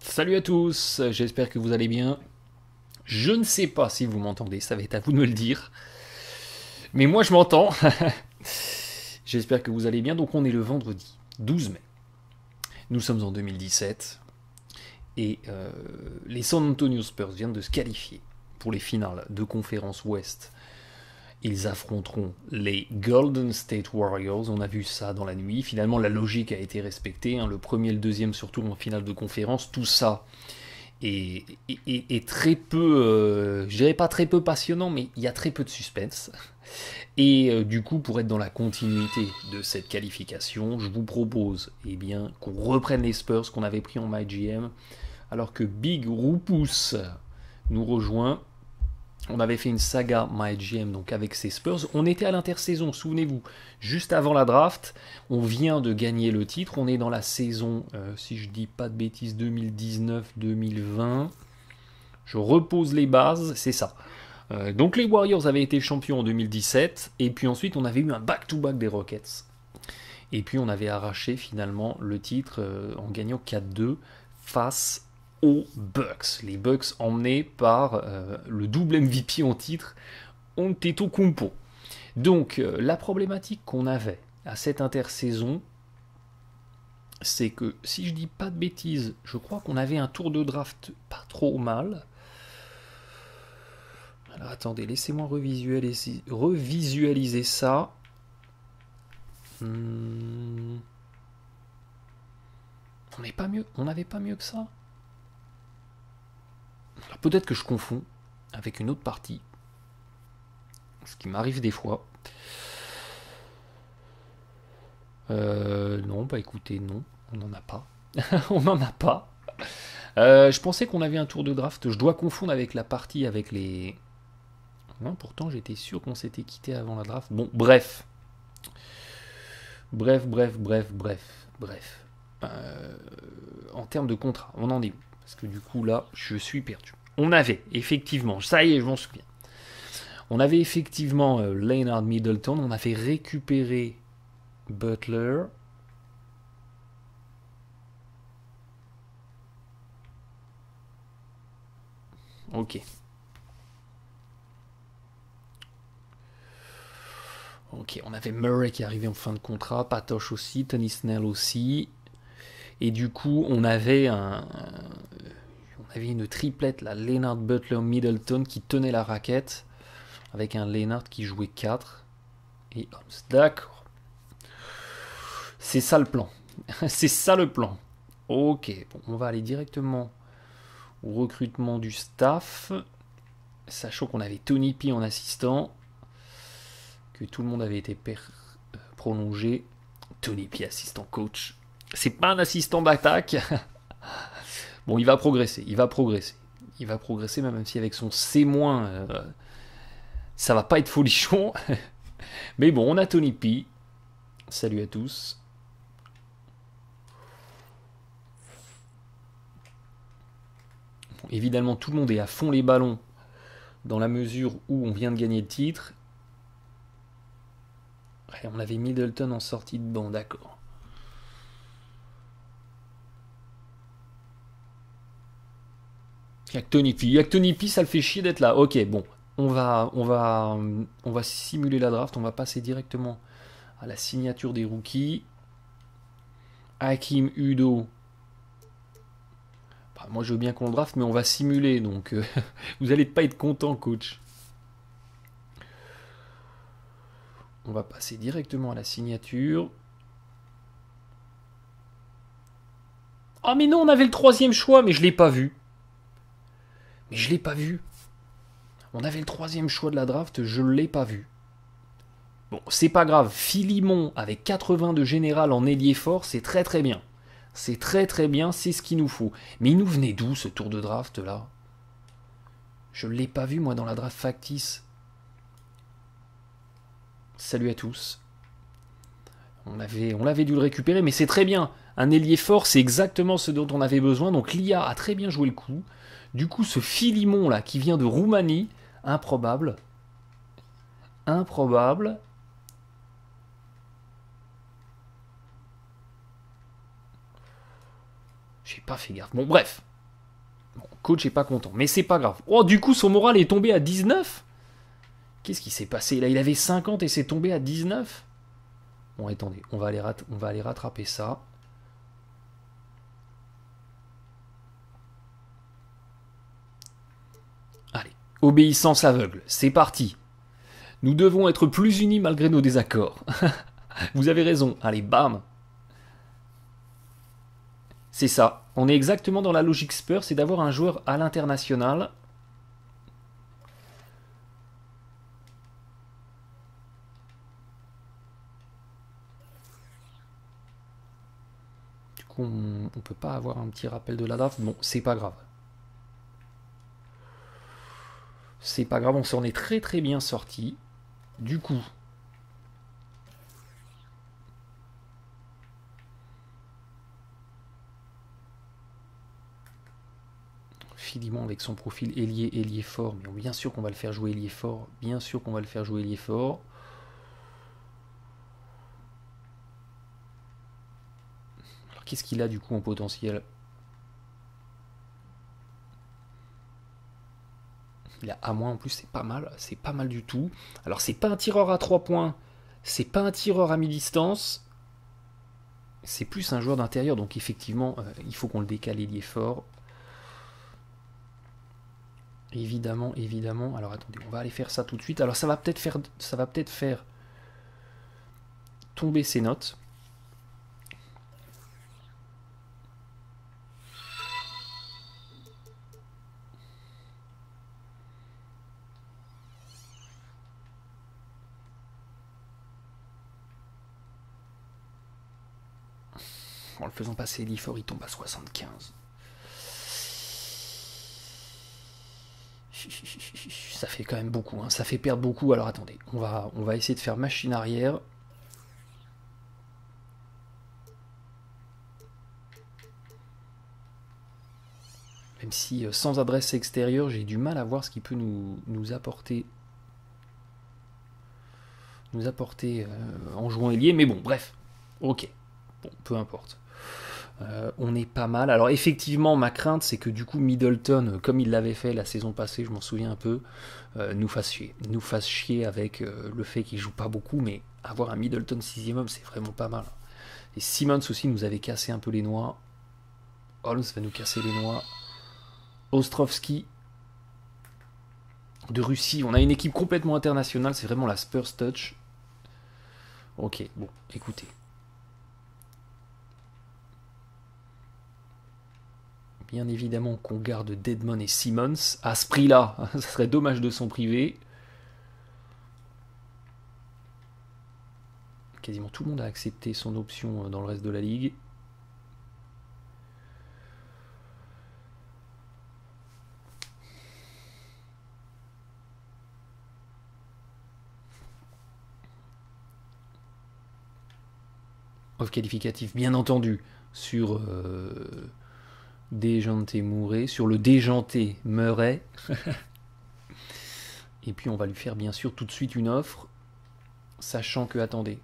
Salut à tous, j'espère que vous allez bien. Je ne sais pas si vous m'entendez, ça va être à vous de me le dire. Mais moi je m'entends. J'espère que vous allez bien. Donc on est le vendredi 12 mai. Nous sommes en 2017. Et les San Antonio Spurs viennent de se qualifier pour les finales de conférence Ouest. Ils affronteront les Golden State Warriors. On a vu ça dans la nuit. Finalement, la logique a été respectée. Le premier et le deuxième, surtout en finale de conférence. Tout ça est très peu, je dirais pas très peu passionnant, mais il y a très peu de suspense. Et du coup, pour être dans la continuité de cette qualification, je vous propose qu'on reprenne les Spurs qu'on avait pris en MyGM, alors que Big Rupus nous rejoint. On avait fait une saga MyGM donc avec ces Spurs. On était à l'intersaison, souvenez-vous, juste avant la draft. On vient de gagner le titre. On est dans la saison, si je dis pas de bêtises, 2019-2020. Je repose les bases, c'est ça. Donc les Warriors avaient été champions en 2017. Et puis ensuite, on avait eu un back-to-back des Rockets. Et puis on avait arraché finalement le titre en gagnant 4-2 face aux Bucks. Les Bucks emmenés par le double MVP en titre, Antetokounmpo. Donc la problématique qu'on avait à cette intersaison, c'est que si je dis pas de bêtises, je crois qu'on avait un tour de draft pas trop mal. Alors attendez, laissez-moi revisualiser ça. On n'est pas mieux, on n'avait pas mieux que ça. Alors peut-être que je confonds avec une autre partie, ce qui m'arrive des fois. Non, bah écoutez, non, on n'en a pas. On n'en a pas. Je pensais qu'on avait un tour de draft. Je dois confondre avec la partie avec les. Non, pourtant j'étais sûr qu'on s'était quitté avant la draft. Bon, bref. Bref. En termes de contrat, on en est où? Parce que du coup là, je suis perdu. On avait effectivement, ça y est, je m'en souviens. On avait effectivement Leonard Middleton. On avait récupéré Butler. Ok. Ok, on avait Murray qui arrivait en fin de contrat, Patoche aussi, Tony Snell aussi. Et du coup, on avait une triplette, là, Leonard, Butler, Middleton, qui tenait la raquette, avec un Leonard qui jouait 4. Et Holmes. D'accord. C'est ça le plan. C'est ça le plan. Ok, bon, on va aller directement au recrutement du staff, sachant qu'on avait Tony P en assistant, que tout le monde avait été prolongé. Tony P assistant coach. C'est pas un assistant d'attaque. Bon, il va progresser, il va progresser, même si avec son C-, ça va pas être folichon. Mais bon, on a Tony P. Salut à tous. Bon, évidemment, tout le monde est à fond les ballons dans la mesure où on vient de gagner le titre. Ouais, on avait Middleton en sortie de banc, d'accord. Y'a que Tony P, ça le fait chier d'être là. Ok, bon, on va simuler la draft. On va passer directement à la signature des rookies. Hakim Udo. Bah, moi, je veux bien qu'on le draft, mais on va simuler. Donc, vous allez pas être content, coach. On va passer directement à la signature. Ah, mais non, on avait le troisième choix, mais je l'ai pas vu. On avait le troisième choix de la draft, je ne l'ai pas vu. Bon, c'est pas grave. Philimon avec 80 de général en ailier fort, c'est très très bien. C'est très très bien, c'est ce qu'il nous faut. Mais il nous venait d'où ce tour de draft là? Je ne l'ai pas vu moi dans la draft factice. Salut à tous. On l'avait dû le récupérer, mais c'est très bien. Un ailier fort, c'est exactement ce dont on avait besoin. Donc l'IA a très bien joué le coup. Du coup, ce Philimon là qui vient de Roumanie, improbable. J'ai pas fait gaffe. Bon, bref. coach est pas content. Mais c'est pas grave. Oh, du coup, son moral est tombé à 19. Qu'est-ce qui s'est passé là? Il avait 50 et c'est tombé à 19. Bon, attendez, on va aller rattraper ça. Allez, obéissance aveugle, c'est parti. Nous devons être plus unis malgré nos désaccords. Vous avez raison, allez, bam. C'est ça, on est exactement dans la logique Spurs, c'est d'avoir un joueur à l'international. Du coup, on peut pas avoir un petit rappel de la draft. Bon, c'est pas grave. C'est pas grave, on s'en est très très bien sorti. Du coup, Philimon avec son profil ailier fort, mais bien sûr qu'on va le faire jouer ailier fort. Bien sûr qu'on va le faire jouer ailier fort. Alors qu'est-ce qu'il a du coup en potentiel? Il a A- en plus, c'est pas mal du tout. Alors c'est pas un tireur à 3 points, c'est pas un tireur à mi-distance, c'est plus un joueur d'intérieur, donc effectivement, il faut qu'on le décale ailier fort. Évidemment, évidemment. Alors attendez, on va aller faire ça tout de suite. Alors ça va peut-être faire tomber ses notes. En le faisant passer l'effort, il tombe à 75. Ça fait quand même beaucoup, hein. Ça fait perdre beaucoup. Alors attendez, on va essayer de faire machine arrière. Même si sans adresse extérieure, j'ai du mal à voir ce qui peut nous apporter. En jouant ailier. Mais bon, bref. Ok. Bon, peu importe. On est pas mal. Alors effectivement, ma crainte, c'est que du coup Middleton, comme il l'avait fait la saison passée, je m'en souviens un peu, nous fasse chier. Nous fasse chier avec le fait qu'il joue pas beaucoup, mais avoir un Middleton 6ème homme, c'est vraiment pas mal. Et Simmons aussi nous avait cassé un peu les noix. Holmes va nous casser les noix. Ostrovski de Russie. On a une équipe complètement internationale, c'est vraiment la Spurs Touch. Ok, bon, écoutez. Bien évidemment qu'on garde Dedmon et Simmons. À ce prix-là, ça serait dommage de s'en priver. Quasiment tout le monde a accepté son option dans le reste de la ligue. Offre qualificatif, bien entendu, sur Déjanté Mouret, sur le Déjanté Meuret. Et puis on va lui faire bien sûr tout de suite une offre, sachant que, attendez.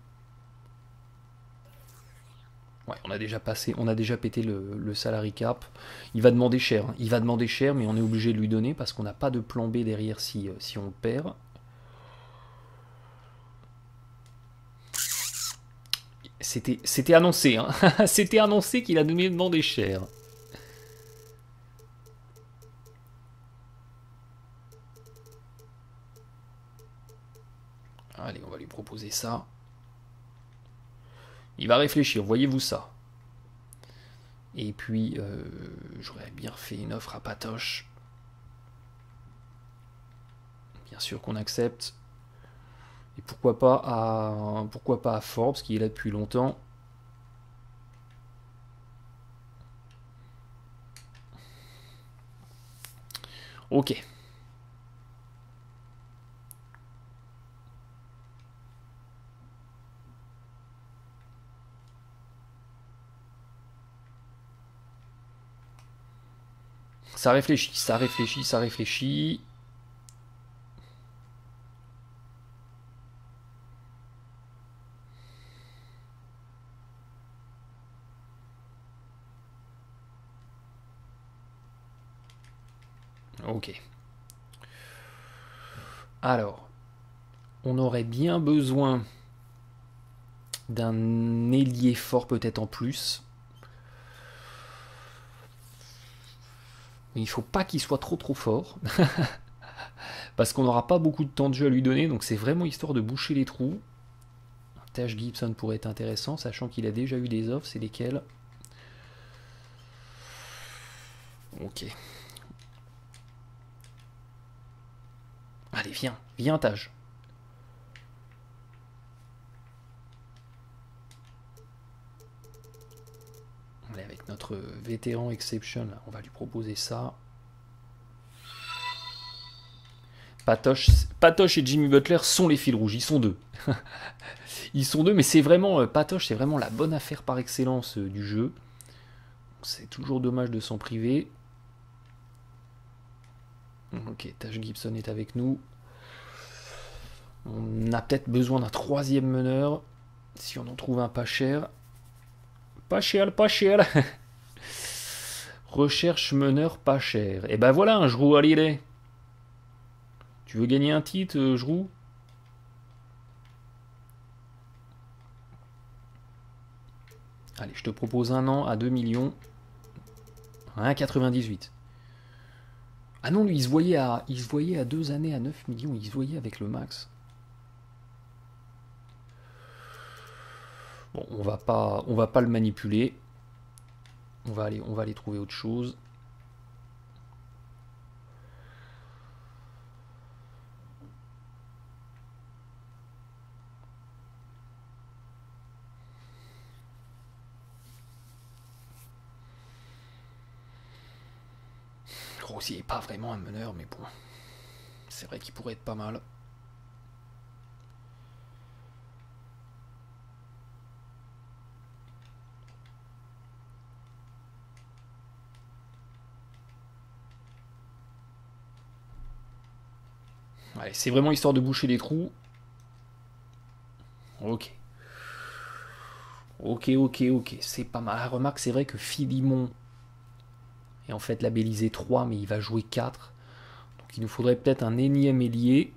Ouais, on a déjà pété le salary cap. Il va demander cher, hein. Il va demander cher, mais on est obligé de lui donner parce qu'on n'a pas de plan B derrière si on le perd. C'était annoncé, hein. C'était annoncé qu'il a demandé cher. Allez, on va lui proposer ça. Il va réfléchir, voyez-vous ça. Et puis, j'aurais bien fait une offre à Patoche. Bien sûr qu'on accepte. Et pourquoi pas à Forbes, qui est là depuis longtemps. Ok. Ça réfléchit, ça réfléchit, ça réfléchit. Ok. Alors, on aurait bien besoin d'un ailier fort peut-être en plus. Mais il faut pas qu'il soit trop fort. Parce qu'on n'aura pas beaucoup de temps de jeu à lui donner. Donc c'est vraiment histoire de boucher les trous. Taj Gibson pourrait être intéressant, sachant qu'il a déjà eu des offres. C'est lesquelles? Ok. Allez, viens Taj. Allez, avec notre vétéran exception, là, on va lui proposer ça. Patoche et Jimmy Butler sont les fils rouges, ils sont deux. Ils sont deux, mais c'est vraiment Patoche, c'est vraiment la bonne affaire par excellence du jeu. C'est toujours dommage de s'en priver. Ok, Taj Gibson est avec nous. On a peut-être besoin d'un troisième meneur. Si on en trouve un pas cher. Pas cher. Recherche meneur pas cher. Et ben voilà un Jrou Holiday. Tu veux gagner un titre, Jrou? Allez, je te propose un an à 2 millions. 1,98. Ah non, lui, il se voyait à 2 années à 9 millions. Il se voyait avec le max. Bon, on va pas le manipuler. On va aller trouver autre chose. Rosier n'est pas vraiment un meneur, mais bon. C'est vrai qu'il pourrait être pas mal. Allez, c'est vraiment histoire de boucher les trous. Ok. Ok. C'est pas mal. Remarque, c'est vrai que Philimon est en fait labellisé 3, mais il va jouer 4. Donc il nous faudrait peut-être un énième ailier.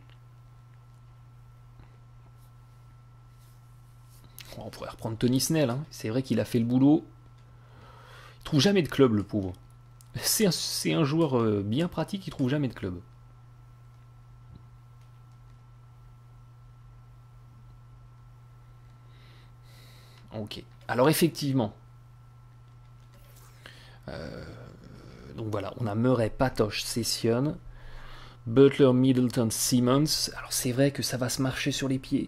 On pourrait reprendre Tony Snell. Hein. C'est vrai qu'il a fait le boulot. Il trouve jamais de club, le pauvre. C'est un joueur bien pratique, il trouve jamais de club. Ok. Alors effectivement. Donc voilà, on a Murray, Patoche, Session, Butler, Middleton, Simmons. Alors c'est vrai que ça va se marcher sur les pieds.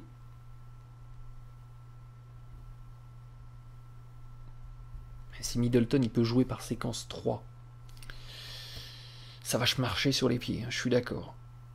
Si Middleton il peut jouer par séquence 3, ça va se marcher sur les pieds, hein, je suis d'accord.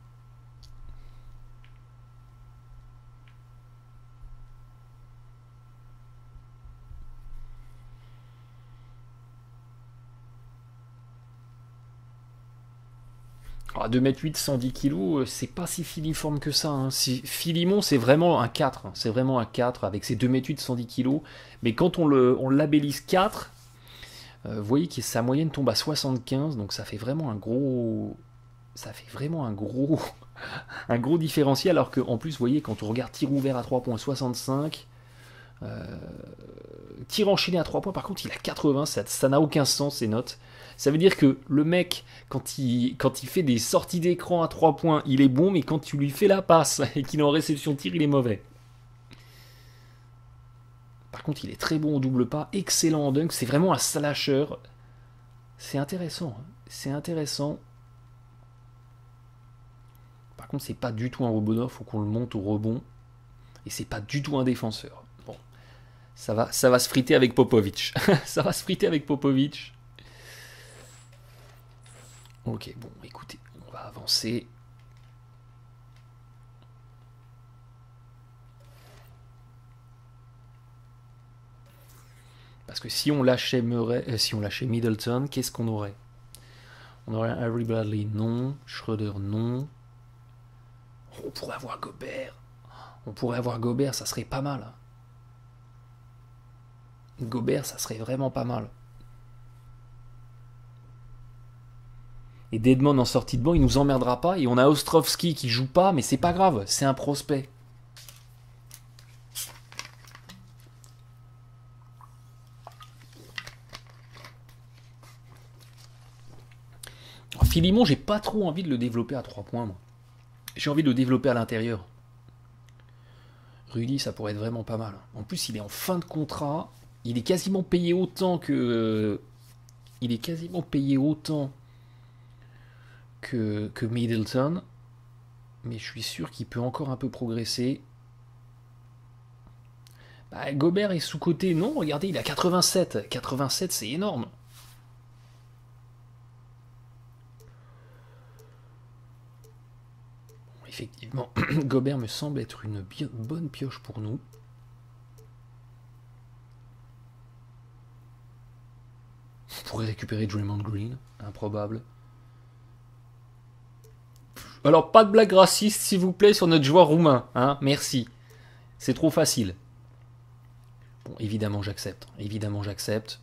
Ah, 2m8, 110 kg, c'est pas si filiforme que ça. Hein. Philimon, c'est vraiment un 4. Hein. C'est vraiment un 4 avec ses 2m8, 110 kg. Mais quand on labellise 4, vous voyez que sa moyenne tombe à 75. Donc ça fait vraiment un gros. Ça fait vraiment un gros. Un gros différentiel. Alors qu'en plus, vous voyez, quand on regarde tir ouvert à 3 points, 65. Tir enchaîné à 3 points, par contre, il a 80. Ça n'a aucun sens, ces notes. Ça veut dire que le mec, quand il fait des sorties d'écran à 3 points, il est bon, mais quand tu lui fais la passe et qu'il est en réception de tir, il est mauvais. Par contre, il est très bon au double pas, excellent en dunk, c'est vraiment un slasher. C'est intéressant, hein. C'est intéressant. Par contre, c'est pas du tout un rebondeur, faut qu'on le monte au rebond. Et c'est pas du tout un défenseur. Bon, ça va se friter avec Popovic. Ça va se friter avec Popovic. Ok, bon, écoutez, on va avancer. Parce que si on lâchait Middleton, qu'est-ce qu'on aurait? On aurait un Harry Bradley, non. Schroeder, non. On pourrait avoir Gobert. Ça serait pas mal. Gobert, ça serait vraiment pas mal. Et Deadman en sortie de banc, il nous emmerdera pas. Et on a Ostrovski qui joue pas, mais c'est pas grave, c'est un prospect. Philimon, j'ai pas trop envie de le développer à 3 points, moi. J'ai envie de le développer à l'intérieur. Rudy, ça pourrait être vraiment pas mal. En plus, il est en fin de contrat. Il est quasiment payé autant que... Il est quasiment payé autant que Middleton. Mais je suis sûr qu'il peut encore un peu progresser. Bah, Gobert est sous-coté. Non, regardez, il a 87. 87, c'est énorme. Effectivement, Gobert me semble être une bonne pioche pour nous. On pourrait récupérer Draymond Green, improbable. Alors, pas de blague raciste, s'il vous plaît, sur notre joueur roumain. Hein, merci. C'est trop facile. Bon, évidemment, j'accepte. Évidemment, j'accepte.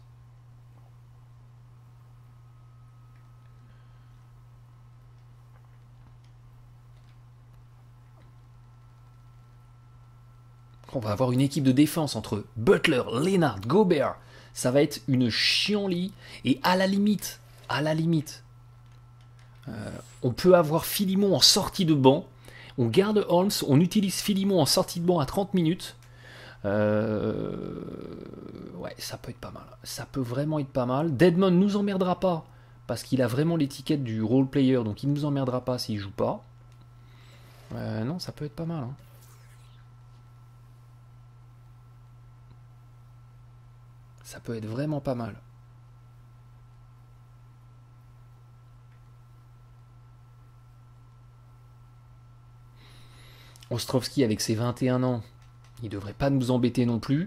On va avoir une équipe de défense entre Butler, Leonard, Gobert. Ça va être une chienlit. Et à la limite, on peut avoir Philimon en sortie de banc. On garde Holmes, on utilise Philimon en sortie de banc à 30 minutes. Ouais, ça peut être pas mal. Ça peut vraiment être pas mal. Deadman nous emmerdera pas, parce qu'il a vraiment l'étiquette du role player, donc il nous emmerdera pas s'il joue pas. Non, ça peut être pas mal. Hein. Ça peut être vraiment pas mal. Ostrovski avec ses 21 ans, il devrait pas nous embêter non plus.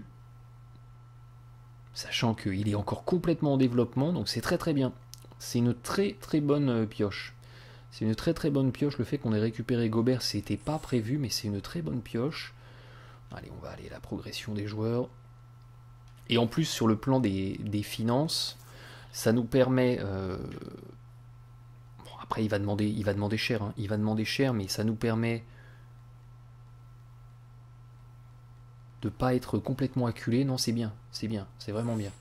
Sachant qu'il est encore complètement en développement, donc c'est très très bien. C'est une très très bonne pioche. C'est une très très bonne pioche. Le fait qu'on ait récupéré Gobert, c'était pas prévu, mais c'est une très bonne pioche. Allez, on va aller à la progression des joueurs. Et en plus, sur le plan des finances, ça nous permet... Bon, après, il va demander cher. Hein. Il va demander cher, mais ça nous permet de pas être complètement acculé. Non, c'est bien. C'est vraiment bien.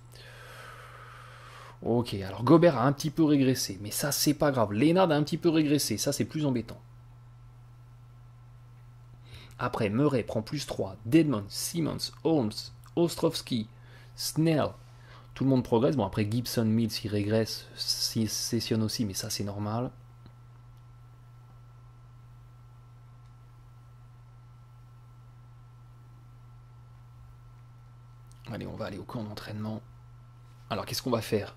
Ok, alors Gobert a un petit peu régressé, mais ça, c'est pas grave. Leonard a un petit peu régressé, ça, c'est plus embêtant. Après, Murray prend plus 3. Dedmon, Simmons, Holmes, Ostrovski, Snell, tout le monde progresse. Bon, après Gibson, Mills, il régresse, il sessionne aussi, mais ça c'est normal. Allez, on va aller au camp d'entraînement. Alors, qu'est-ce qu'on va faire?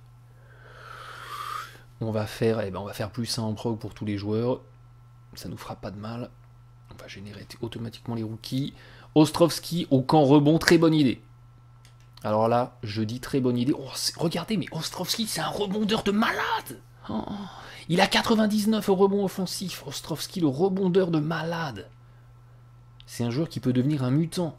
On va faire plus 1 en prog pour tous les joueurs. Ça nous fera pas de mal. On va générer automatiquement les rookies. Ostrovski au camp rebond, très bonne idée. Alors là, je dis très bonne idée. Oh, regardez, mais Ostrovski, c'est un rebondeur de malade. Oh, il a 99 au rebond offensif. Ostrovski, le rebondeur de malade. C'est un joueur qui peut devenir un mutant.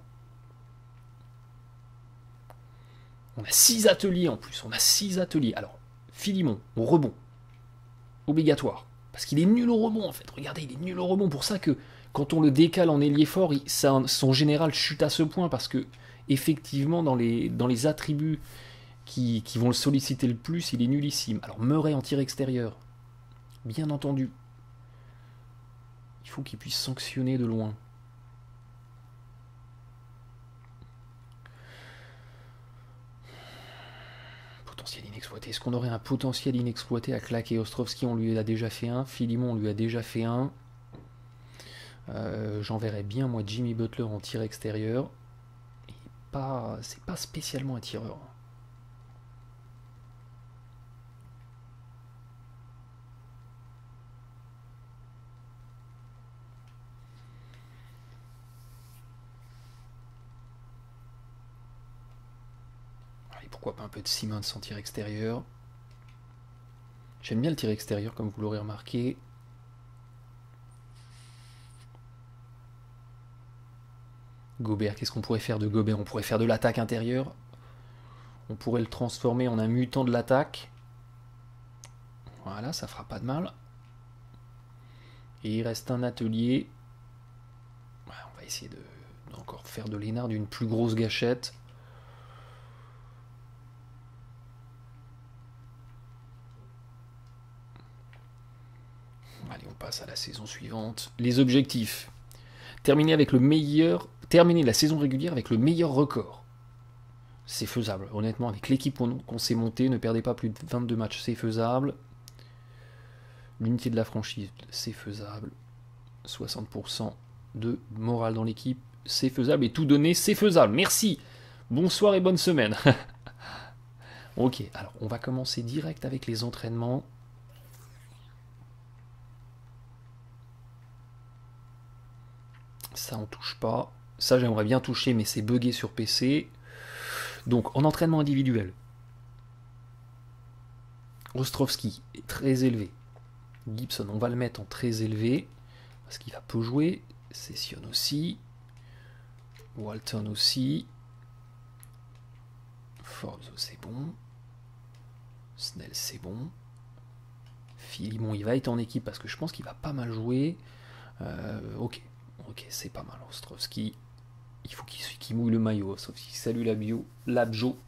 On a 6 ateliers en plus. On a 6 ateliers. Alors, Philimon, au rebond. Obligatoire. Parce qu'il est nul au rebond, en fait. Regardez, il est nul au rebond. Pour ça que, quand on le décale en ailier fort, son général chute à ce point. Parce que, effectivement, dans les attributs qui vont le solliciter le plus, il est nullissime. Alors, Murray en tir extérieur. Bien entendu. Il faut qu'il puisse sanctionner de loin. Potentiel inexploité. Est-ce qu'on aurait un potentiel inexploité à claquer? Ostrovski, on lui a déjà fait un. Philimon, on lui a déjà fait un. J'enverrais bien, moi, Jimmy Butler en tir extérieur. C'est pas spécialement un tireur. Allez, pourquoi pas un peu de Simmons en tir extérieur. J'aime bien le tir extérieur, comme vous l'aurez remarqué. Gobert, qu'est-ce qu'on pourrait faire de Gobert? On pourrait faire de l'attaque intérieure. On pourrait le transformer en un mutant de l'attaque. Voilà, ça fera pas de mal. Et il reste un atelier. Ouais, on va essayer d'encore faire de Lénard d'une plus grosse gâchette. Allez, on passe à la saison suivante. Les objectifs. Terminer la saison régulière avec le meilleur record. C'est faisable. Honnêtement, avec l'équipe qu'on s'est montée, ne perdez pas plus de 22 matchs. C'est faisable. L'unité de la franchise, c'est faisable. 60% de morale dans l'équipe, c'est faisable. Et tout donner, c'est faisable. Merci. Bonsoir et bonne semaine. Ok, alors on va commencer direct avec les entraînements. Ça, on touche pas. Ça, j'aimerais bien toucher, mais c'est buggé sur PC. Donc, en entraînement individuel, Ostrovski est très élevé. Gibson, on va le mettre en très élevé, parce qu'il va peu jouer. Session aussi. Walton aussi. Forbes, c'est bon. Snell, c'est bon. Philimon, il va être en équipe, parce que je pense qu'il va pas mal jouer. Ok, c'est pas mal. Ostrovski, il faut qu'il mouille le maillot. Ostrovski, salut Labjo.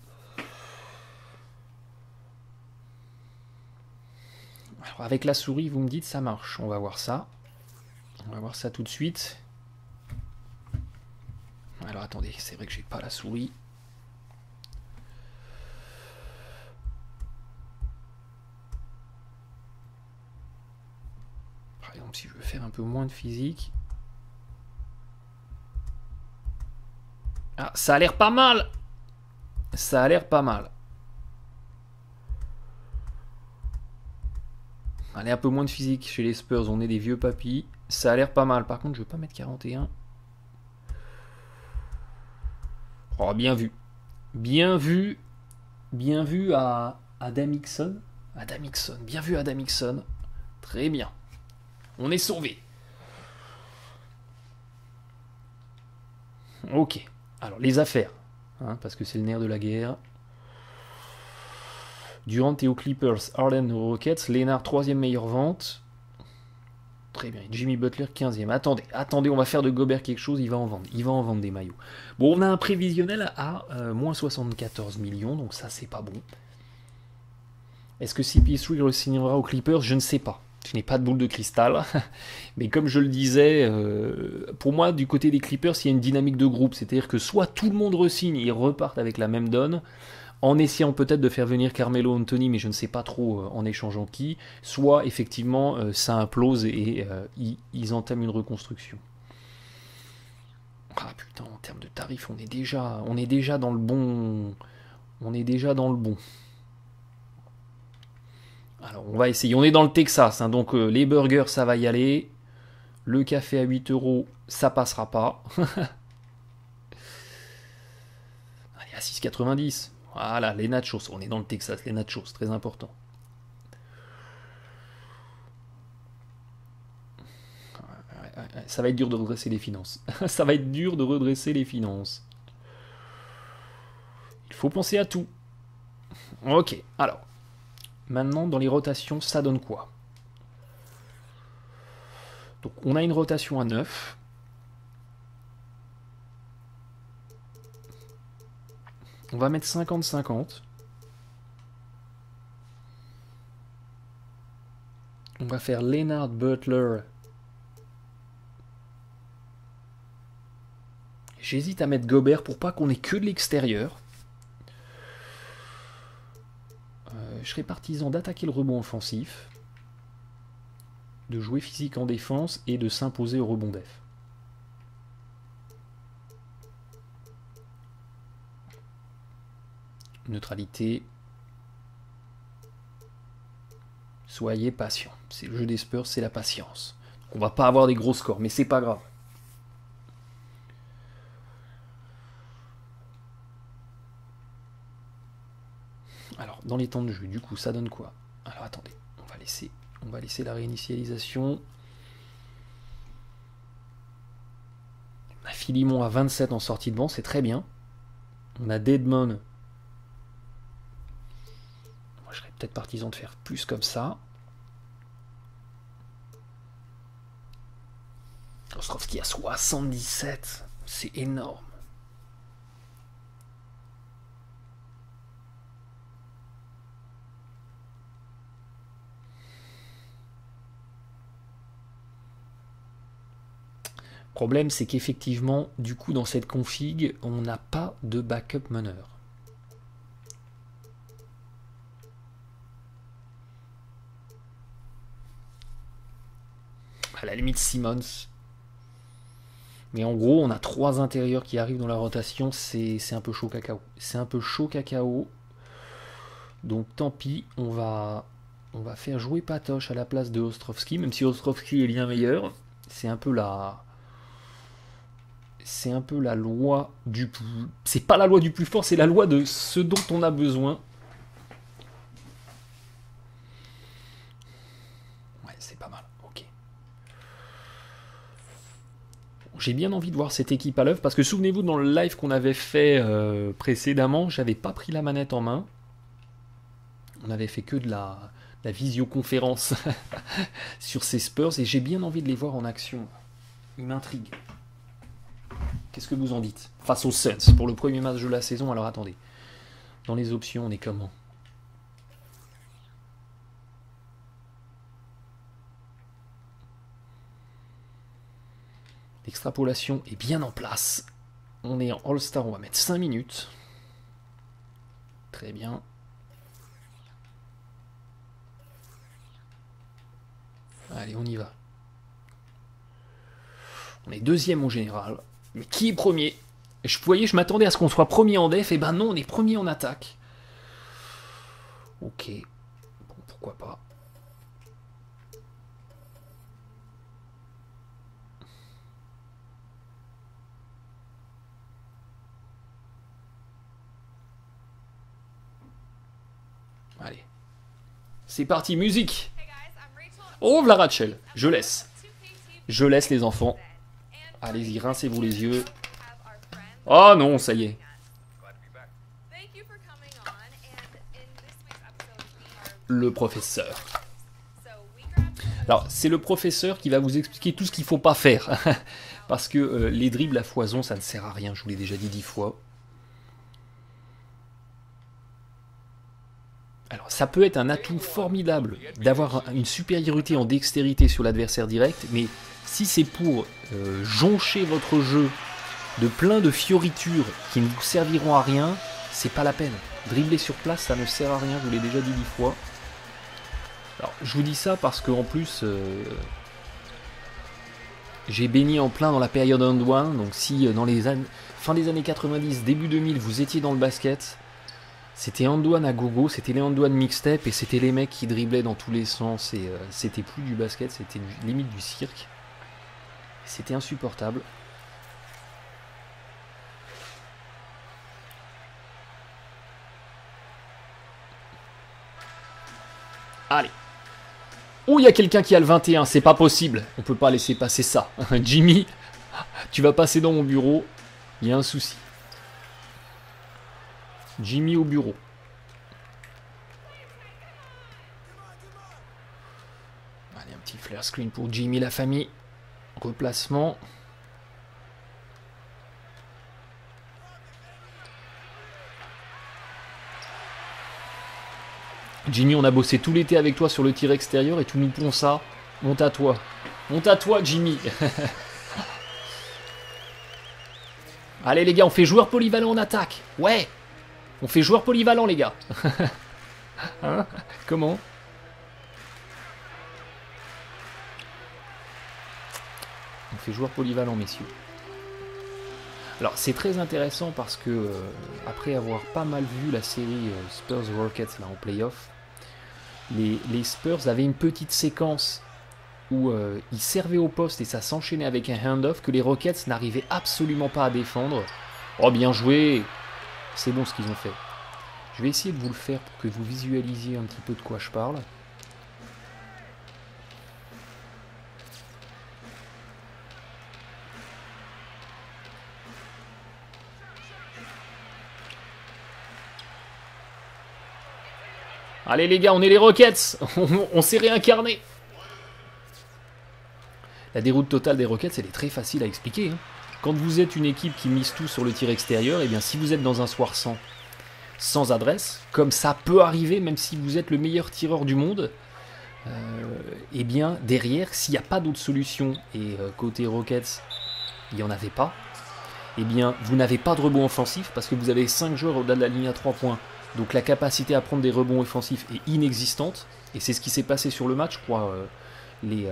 Alors, avec la souris, vous me dites ça marche. On va voir ça. On va voir ça tout de suite. Alors attendez, c'est vrai que j'ai pas la souris. Par exemple, si je veux faire un peu moins de physique. Ah, ça a l'air pas mal. Ça a l'air pas mal. Allez, un peu moins de physique chez les Spurs, on est des vieux papis. Ça a l'air pas mal. Par contre, je vais pas mettre 41. Oh, bien vu. Bien vu. Bien vu à Adam Hickson. Adam Hickson. Bien vu Adam Hickson. Très bien. On est sauvé. Ok. Alors, les affaires. Hein, parce que c'est le nerf de la guerre. Durant et aux Clippers, Harden aux Rockets, Lénard 3e meilleure vente. Très bien. Jimmy Butler 15e. Attendez, on va faire de Gobert quelque chose, il va en vendre des maillots. Bon, on a un prévisionnel à moins 74 millions, donc ça c'est pas bon. Est-ce que CP3 re-signera aux Clippers? Je ne sais pas. Je n'ai pas de boule de cristal. Mais comme je le disais, pour moi, du côté des Clippers, il y a une dynamique de groupe. C'est-à-dire que soit tout le monde re-signe, ils repartent avec la même donne, en essayant peut-être de faire venir Carmelo Anthony, mais je ne sais pas trop en échangeant qui, soit effectivement ça implose et ils entament une reconstruction. Ah putain, en termes de tarifs, on est déjà dans le bon. On est déjà dans le bon. Alors on va essayer, on est dans le Texas, hein, donc les burgers ça va y aller. Le café à 8 €, ça passera pas. Allez, à 6,90. Voilà, les nachos, on est dans le Texas, les nachos, très important. Ça va être dur de redresser les finances. Ça va être dur de redresser les finances. Il faut penser à tout. Ok, alors. Maintenant, dans les rotations, ça donne quoi? Donc, on a une rotation à 9. On va mettre 50-50. On va faire Lénard Butler. J'hésite à mettre Gobert pour pas qu'on ait que de l'extérieur. Je serais partisan d'attaquer le rebond offensif, de jouer physique en défense et de s'imposer au rebond def. Neutralité. Soyez patient. C'est le jeu des Spurs, c'est la patience. On va pas avoir des gros scores, mais c'est pas grave. Alors, dans les temps de jeu, du coup, ça donne quoi? Alors, attendez, on va laisser la réinitialisation. On a Philimon à 27 en sortie de banc, c'est très bien. On a Dedmon. Moi, je serais peut-être partisan de faire plus comme ça. Ostrovski à 77. C'est énorme. Le problème, c'est qu'effectivement, du coup, dans cette config, on n'a pas de backup meneur. À la limite, Simmons. Mais en gros, on a 3 intérieurs qui arrivent dans la rotation. C'est un peu chaud cacao. C'est un peu chaud cacao. Donc tant pis, on va faire jouer Patoche à la place de Ostrovski. Même si Ostrovski est bien meilleur. C'est un peu la loi du plus... C'est pas la loi du plus fort, c'est la loi de ce dont on a besoin. Ouais, c'est pas mal, ok. J'ai bien envie de voir cette équipe à l'œuvre, parce que souvenez-vous, dans le live qu'on avait fait précédemment, j'avais pas pris la manette en main. On avait fait que de la visioconférence sur ces Spurs, et j'ai bien envie de les voir en action. Ils m'intriguent. Qu'est-ce que vous en dites? Face aux Suns, pour le premier match de la saison. Alors attendez, dans les options, on est comment? L'extrapolation est bien en place. On est en All-Star, on va mettre 5 minutes. Très bien. Allez, on y va. On est deuxième au général. Mais qui est premier? Vous voyez, je m'attendais à ce qu'on soit premier en def. Et ben non, on est premier en attaque. Ok. Bon, pourquoi pas. Allez. C'est parti, musique. Oh, la Rachel. Je laisse. Je laisse les enfants. Allez-y, rincez-vous les yeux. Oh non, ça y est. Le professeur. Alors, c'est le professeur qui va vous expliquer tout ce qu'il ne faut pas faire. Parce que les dribbles à foison, ça ne sert à rien. Je vous l'ai déjà dit 10 fois. Alors, ça peut être un atout formidable d'avoir une supériorité en dextérité sur l'adversaire direct, mais si c'est pour joncher votre jeu de plein de fioritures qui ne vous serviront à rien, c'est pas la peine. Dribbler sur place, ça ne sert à rien, je vous l'ai déjà dit 10 fois. Alors, je vous dis ça parce qu'en plus, j'ai baigné en plein dans la période Hand One, donc si dans les fin des années 90, début 2000, vous étiez dans le basket, c'était Hand One à gogo, c'était les Hand One mixtape, et c'était les mecs qui dribblaient dans tous les sens, et c'était plus du basket, c'était limite du cirque. C'était insupportable. Allez. Oh, il y a quelqu'un qui a le 21, c'est pas possible. On peut pas laisser passer ça. Jimmy, tu vas passer dans mon bureau. Il y a un souci. Jimmy au bureau. Allez, un petit flare screen pour Jimmy, la famille. Replacement. Jimmy, on a bossé tout l'été avec toi sur le tir extérieur et tu nous ponds ça. Monte à toi. Monte à toi, Jimmy. Allez, les gars, on fait joueur polyvalent en attaque. Ouais. On fait joueur polyvalent, les gars. Hein? Comment? On fait joueur polyvalent, messieurs. Alors, c'est très intéressant parce que, après avoir pas mal vu la série Spurs Rockets là, en playoff, les Spurs avaient une petite séquence où ils servaient au poste et ça s'enchaînait avec un handoff que les Rockets n'arrivaient absolument pas à défendre. Oh, bien joué! C'est bon ce qu'ils ont fait. Je vais essayer de vous le faire pour que vous visualisiez un petit peu de quoi je parle. Allez les gars, on est les Rockets. On s'est réincarné. La déroute totale des Rockets, elle est très facile à expliquer. Hein. Quand vous êtes une équipe qui mise tout sur le tir extérieur, et bien si vous êtes dans un soir sans adresse, comme ça peut arriver, même si vous êtes le meilleur tireur du monde, et bien derrière, s'il n'y a pas d'autre solution, et côté Rockets, il n'y en avait pas, et bien vous n'avez pas de rebond offensif, parce que vous avez 5 joueurs au-delà de la ligne à 3 points, donc la capacité à prendre des rebonds offensifs est inexistante, et c'est ce qui s'est passé sur le match, je crois, les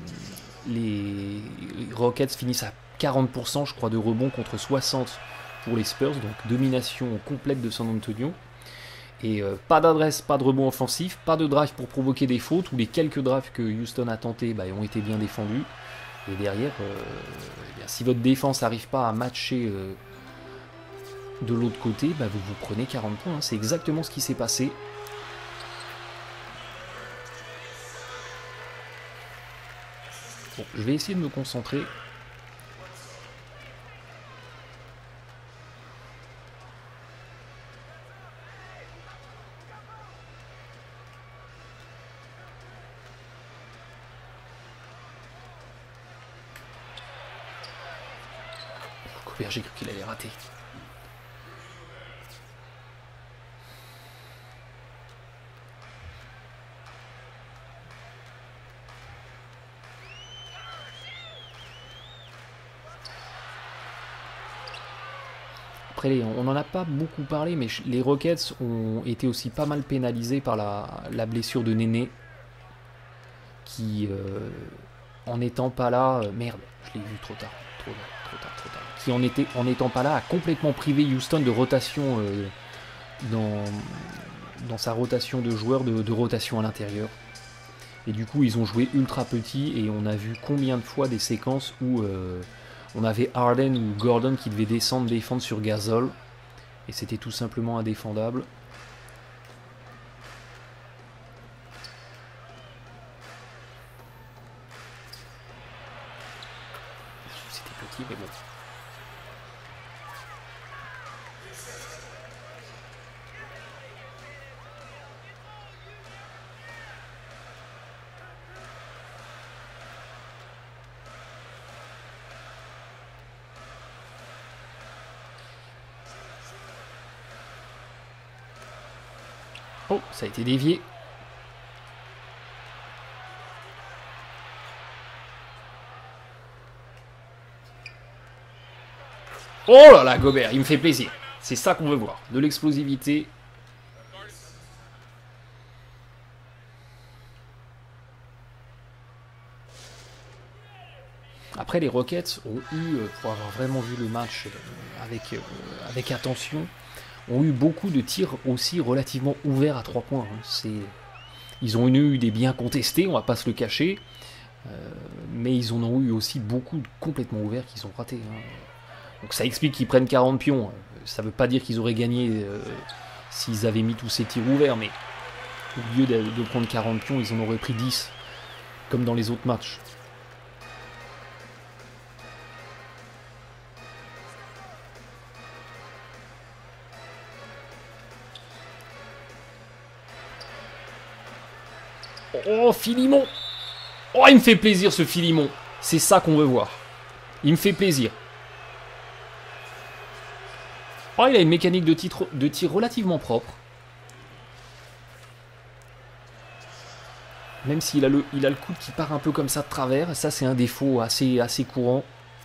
Rockets finissent à 40%, je crois, de rebonds contre 60% pour les Spurs, donc domination complète de San Antonio. Et pas d'adresse, pas de rebond offensif, pas de drive pour provoquer des fautes, ou les quelques drives que Houston a tentés ont été bien défendus. Et derrière, eh bien, si votre défense n'arrive pas à matcher de l'autre côté, vous vous prenez 40 points. Hein. C'est exactement ce qui s'est passé. Bon, je vais essayer de me concentrer. J'ai cru qu'il allait rater. Après, on n'en a pas beaucoup parlé, mais les Rockets ont été aussi pas mal pénalisés par la blessure de Néné, qui, en n'étant pas là... merde, je l'ai vu trop tard. Qui en n'étant pas là a complètement privé Houston de rotation dans sa rotation de joueurs, de rotation à l'intérieur. Et du coup ils ont joué ultra petit et on a vu combien de fois des séquences où on avait Harden ou Gordon qui devaient défendre sur Gasol et c'était tout simplement indéfendable. C'était petit mais bon. Oh, ça a été dévié. Oh là là, Gobert, il me fait plaisir. C'est ça qu'on veut voir. De l'explosivité. Après, les Rockets ont eu, pour avoir vraiment vu le match avec attention, ont eu beaucoup de tirs aussi relativement ouverts à 3 points. Ils ont eu des biens contestés, on va pas se le cacher, mais ils en ont eu aussi beaucoup complètement ouverts qu'ils ont ratés. Hein. Donc ça explique qu'ils prennent 40 pions. Ça veut pas dire qu'ils auraient gagné s'ils avaient mis tous ces tirs ouverts, mais au lieu de prendre 40 pions, ils en auraient pris 10, comme dans les autres matchs. Oh, Philimon! Oh, il me fait plaisir ce Philimon. C'est ça qu'on veut voir. Il me fait plaisir. Oh, il a une mécanique de tir relativement propre. Même s'il a le coude qui part un peu comme ça de travers. Ça, c'est un défaut assez courant.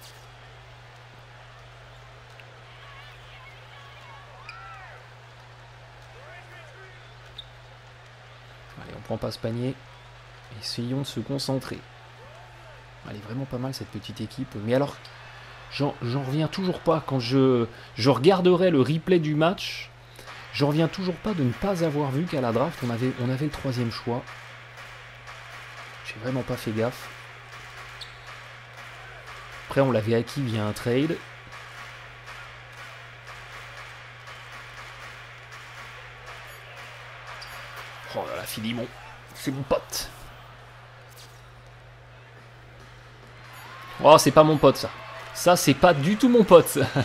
Allez, on prend pas ce panier. Essayons de se concentrer. Elle est vraiment pas mal cette petite équipe. Mais alors, j'en reviens toujours pas. Quand je regarderai le replay du match, j'en reviens toujours pas de ne pas avoir vu qu'à la draft, on avait le 3e choix. J'ai vraiment pas fait gaffe. Après, on l'avait acquis via un trade. Oh là là, Philimon. C'est mon pote. Oh, c'est pas mon pote, ça. Ça, c'est pas du tout mon pote, ça.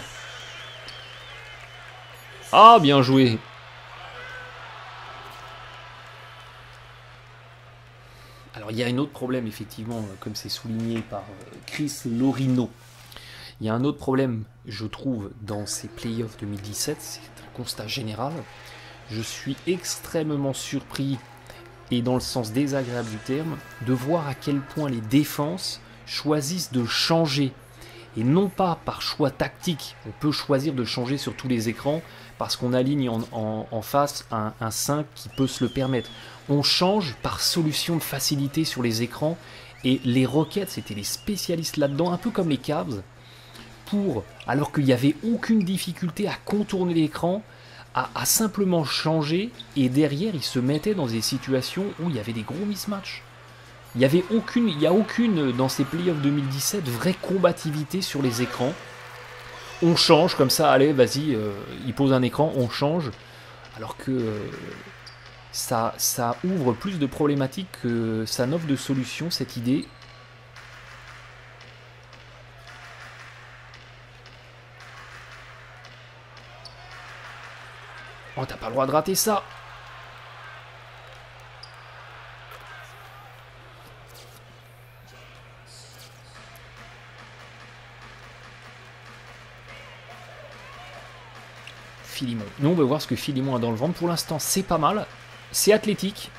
Ah, bien joué. Alors il y a un autre problème, effectivement, comme c'est souligné par Chris Lorino. Il y a un autre problème, je trouve, dans ces playoffs 2017, c'est un constat général. Je suis extrêmement surpris, et dans le sens désagréable du terme, de voir à quel point les défenses choisissent de changer. Et non pas par choix tactique, on peut choisir de changer sur tous les écrans parce qu'on aligne en face un 5 qui peut se le permettre. On change par solution de facilité sur les écrans, et les Rockets étaient les spécialistes là-dedans, un peu comme les Cavs, alors qu'il n'y avait aucune difficulté à contourner l'écran, à simplement changer, et derrière ils se mettaient dans des situations où il y avait des gros mismatchs. Il n'y a aucune dans ces playoffs 2017 vraie combativité sur les écrans. On change comme ça, allez, vas-y, il pose un écran, on change. Alors que ça ouvre plus de problématiques que ça n'offre de solutions, cette idée. Oh, t'as pas le droit de rater ça. Philimon. Nous, on va voir ce que Philimon a dans le ventre. Pour l'instant, c'est pas mal. C'est athlétique.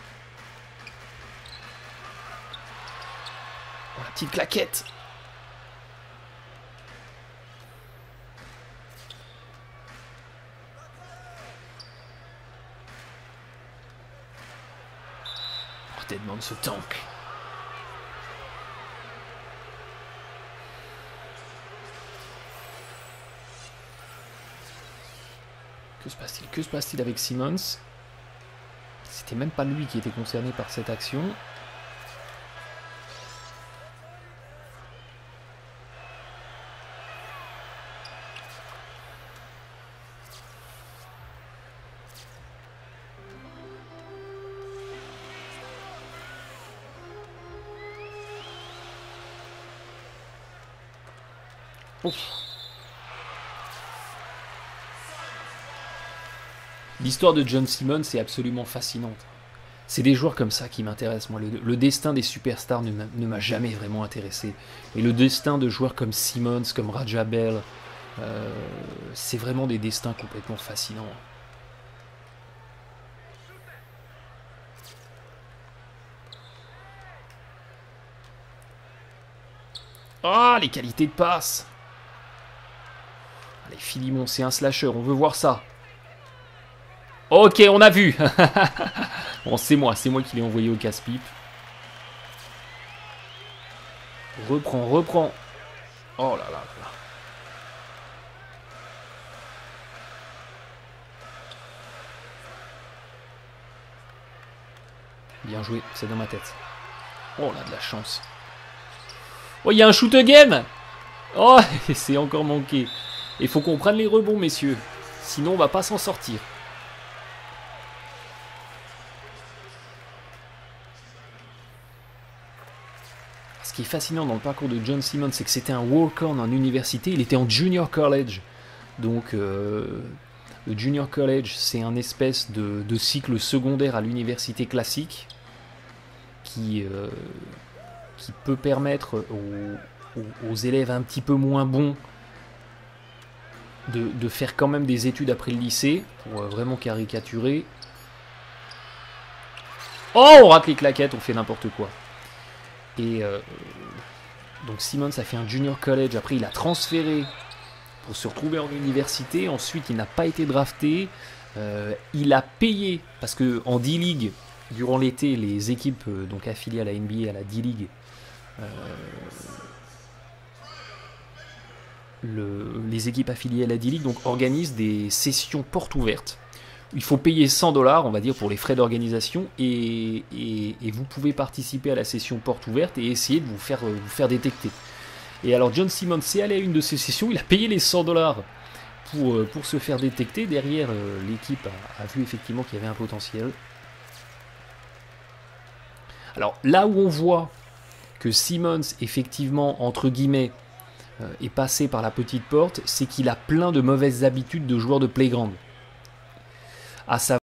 Oh, la petite claquette. Oh, Deadman ce tank. Que se passe-t-il avec Simmons? C'était même pas lui qui était concerné par cette action. Ouf. L'histoire de John Simmons est absolument fascinante. C'est des joueurs comme ça qui m'intéressent, moi. Le destin des superstars ne m'a jamais vraiment intéressé. Et le destin de joueurs comme Simmons, comme Raja Bell, c'est vraiment des destins complètement fascinants. Ah, les qualités de passe! Allez, Philimon, c'est un slasher, on veut voir ça. Ok, on a vu. Bon, c'est moi qui l'ai envoyé au casse-pipe. Reprends. Oh là là là. Bien joué, c'est dans ma tête. Oh là, de la chance. Oh, il y a un shoot game. Oh, c'est encore manqué. Il faut qu'on prenne les rebonds, messieurs. Sinon, on va pas s'en sortir. Ce qui est fascinant dans le parcours de John Simmons, c'est que c'était un walk-on en université. Il était en junior college. Donc, le junior college, c'est un espèce de cycle secondaire à l'université classique qui peut permettre aux élèves un petit peu moins bons de faire quand même des études après le lycée, pour vraiment caricaturer. Oh, on rate les claquettes, on fait n'importe quoi. Et donc Simmons a fait un junior college, après il a transféré pour se retrouver en université, ensuite il n'a pas été drafté, il a payé, parce que en D-League, durant l'été, les équipes donc affiliées à la NBA, à la D-League, les équipes affiliées à la D-League donc organisent des sessions portes ouvertes. Il faut payer 100 $, on va dire, pour les frais d'organisation, et vous pouvez participer à la session porte ouverte et essayer de vous faire détecter. Et alors John Simmons est allé à une de ces sessions, il a payé les 100 $ pour se faire détecter. Derrière, l'équipe a vu effectivement qu'il y avait un potentiel. Alors là où on voit que Simmons, effectivement, entre guillemets, est passé par la petite porte, c'est qu'il a plein de mauvaises habitudes de joueur de playground. À savoir